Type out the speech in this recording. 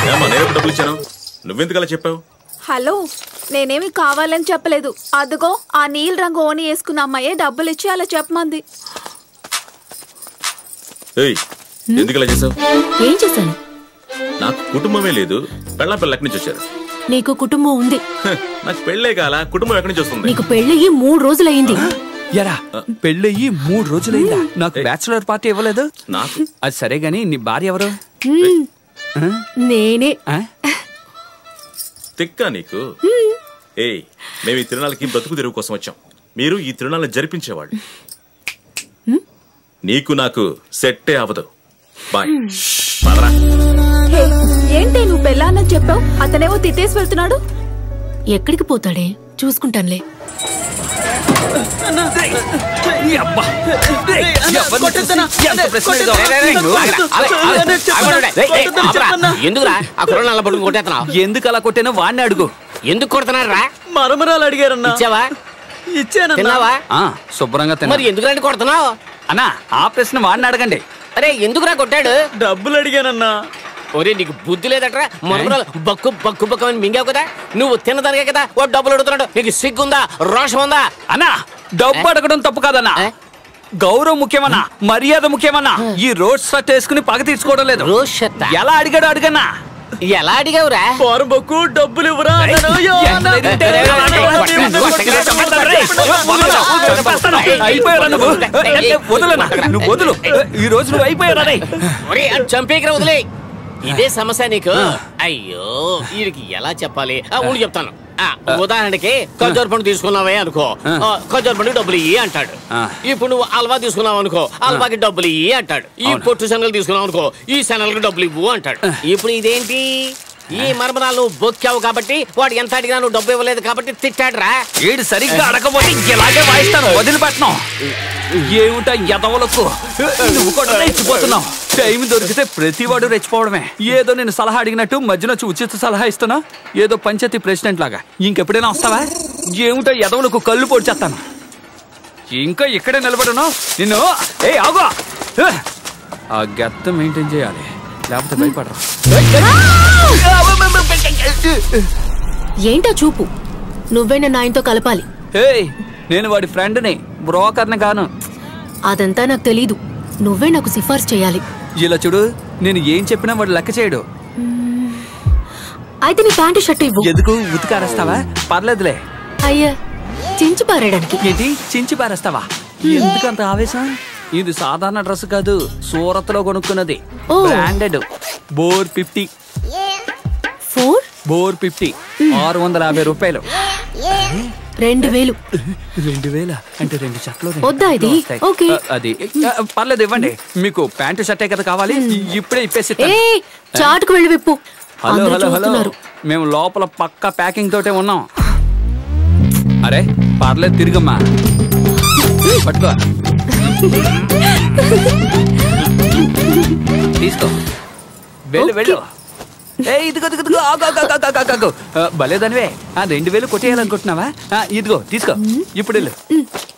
డబ్బులు ఇచ్చాను, నువ్వెందుకలా చెప్పావు? హలో, నేనేమి కావాలని చెప్పలేదు. అదిగో ఆ నీల రంగు ఓని వేసుకున్న అమ్మాయే డబ్బులు ఇచ్చి అలా చెప్పమంది. ఎందుకలా చేసావు? ఏం చేశాను? నాకు కుటుంబమే లేదు, పెళ్ళ ఎక్కడి నుంచి వచ్చారు? నీకు కుటుంబం ఉంది. నాకు పెళ్ళే కాల, కుటుంబం ఎక్కడి నుంచి వస్తుంది? నీకు పెళ్ళయి 3 రోజులైంది. ఎరా పెళ్ళయ్యి 3 రోజులైందా? నాకు బ్యాచులర్ పార్టీ ఇవ్వలేదు. నాకు అది సరే గాని నీ భార్య ఎవరు? నేనే. తిక్కా నీకు? మేము ఈ తిరునాళ్ళకి బ్రతుకు తెరువు కోసం వచ్చాం, మీరు ఈ తిరునాళ్ళని జరిపించేవాళ్ళు. నీకు నాకు సెట్టే అవదు. బాయ్. ఏంటి నువ్వు పెళ్ళాన్నని చెప్పావు, అతనేమో తిట్టేసి వెళ్తున్నాడు. ఎక్కడికి పోతాడే, చూసుకుంటానులే. ఎందుకు అలా కొట్టానో వాడిని అడుగు. ఎందుకు కొడుతున్నారా? మరమరాలు అడిగారన్నా. ఇచ్చావా? ఇచ్చానన్నా. శుభ్రంగా తిన్నా. మరి ఎందుకు కొడుతున్నావు అన్నా? ఆ ప్రశ్న వాడిని అడగండి. అరే ఎందుకురా కొట్టాడు? డబ్బులు అడిగానన్నా. ఒరే నీకు బుద్ధి లేదట్రా, మరమరాలు బక్కు బక్కు బక్కు అని మింగావు కదా. నువ్వు తిన్నదానికే కదా వాడు డబ్బులు అడుగుతున్నాడు. నీకు సిగ్గుందా, రోషం ఉందా? అన్నా డబ్బు అడగడం తప్పు కాదన్నా, గౌరవం ముఖ్యమన్నా, మర్యాద ముఖ్యమన్నా. ఈ రోడ్ షర్ట్ వేసుకుని పగ తీర్చుకోవడం లేదు. రోడ్ షర్ట్ ఎలా అడిగాడు అడిగన్నా? ఎలా అడిగావురా? బొక్కు డబ్బులు ఇవ్వరా? నువ్వు వదులు, ఈ రోజు నువ్వు అయిపోయారా? చంపేకిరా, వదిలే. ఇదే సమస్య నీకు. అయ్యో వీడికి ఎలా చెప్పాలి? ఉండి చెప్తాను. ఉదాహరణకి ఖర్జూర పండు తీసుకున్నావే అనుకో, ఖర్జూర పండు డబ్బులు ఇయ్యి అంటాడు. ఇప్పుడు నువ్వు హల్వా తీసుకున్నావు అనుకో, హల్వాకి డబ్బులు ఇయ్యి అంటాడు. ఈ పొట్టు శనగలు తీసుకున్నావు అనుకో, ఈ శనగలకు డబ్బులు ఇవ్వు అంటాడు. ఇప్పుడు ఇదేంటి? ఈ మర్మరాలు బొక్కావు కాబట్టి వాడు ఎంత అడిగినా నువ్వు డబ్బు ఇవ్వలేదు కాబట్టి తిట్టాడురా. ఏడు సరిగ్గా అడగపోతే ఇలాగే వాయిస్తాను, వదిలిపెట్టను. ఏమిటా ఎదవలకు, నువ్వు కూడా రెచ్చిపోతున్నావు. టైం దొరికితే ప్రతివాడు రెచ్చిపోవడమే. ఏదో నేను సలహా అడిగినట్టు మధ్యన ఉచిత సలహా ఇస్తున్నా, ఏదో పంచాయతీ ప్రెసిడెంట్ లాగా. ఇంకెప్పుడైనా వస్తావా? ఏమిటో ఎదవలకు కళ్ళు పొడిచేస్తాను. ఇంకా ఇక్కడే నిలబడను నిన్ను. ఆగు, ఆ గెత్త మెయింటైన్ చేయాలి, లేకపోతే భయపడరా. ఏంటా చూపు? నువ్వే నన్ను ఆయనతో కలపాలి. నేను వాడి ఫ్రెండ్ని, బ్రోకర్ని కాను. అదంతా నాకు తెలీదు, నువ్వే నాకు సిఫార్సు చేయాలి. ఇలా చూడు, నేను ఏం చెప్పినా వాడు లెక్క చేయడు. అయితే నీ ప్యాంటు షర్టు ఇవ్వు. ఎందుకు ఉతికారేస్తావా? పర్లేదులే. అయ్యా, చించి పారేయడానికి. ఏంటి చించి పారేస్తావా? ఎందుకంత ఆవేశం? ఇది సాధారణ డ్రెస్ కాదు, సూరత్ లో కొనుక్కున్నది, బ్రాండెడ్. బోర్ 50. 650 రూపాయలు. 2000. 2000 అంటే 2 షర్ట్లు. వద్దా ఇది? ఓకే, అది పర్లేదు, ఇవ్వండి. మీకు ప్యాంటు షర్టే కదా కావాలి, ఇప్పుడే ఇప్పేసి. చాటుకు వెళ్ళి విప్పు. హలో హలో హలో, మేము లోపల పక్క ప్యాకింగ్ తోటే ఉన్నాం. అరే పర్లేదు, తిరిగమ్మా, పట్టుకో, తీసుకో, వెళ్ళు వెళ్ళు. ఇదిగో భలేదనివే. 2000 కొట్టేయాలనుకుంటున్నావా? ఇదిగో తీసుకో, ఇప్పుడు వెళ్ళు.